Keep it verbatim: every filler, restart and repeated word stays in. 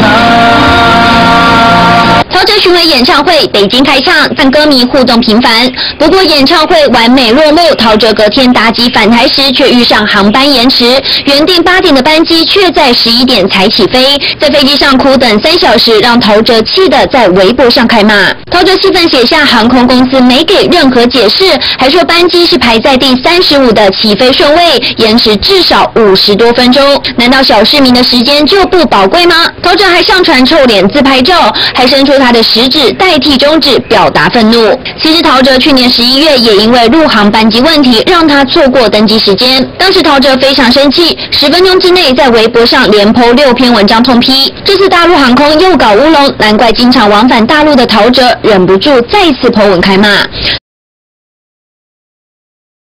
陶喆巡回演唱会北京开唱，但歌迷互动频繁。不过演唱会完美落幕，陶喆隔天搭机返台时却遇上航班延迟，原定八点的班机却在十一点才起飞，在飞机上苦等三小时，让陶喆气得在微博上开骂。陶喆气愤写下航空公司没给任何解释，还说班机是排在第三十五的起飞顺位，延迟至少五十多分钟，难道小市民的时间就不宝贵吗？陶喆还上传臭脸自拍照，还伸出他的食指代替中指表达愤怒。其实陶喆去年十一月也因为入航班机问题，让他错过登机时间。当时陶喆非常生气，十分钟之内在微博上连 po 六篇文章痛批。这次大陆航空又搞乌龙，难怪经常往返大陆的陶喆忍不住再次 po 文开骂。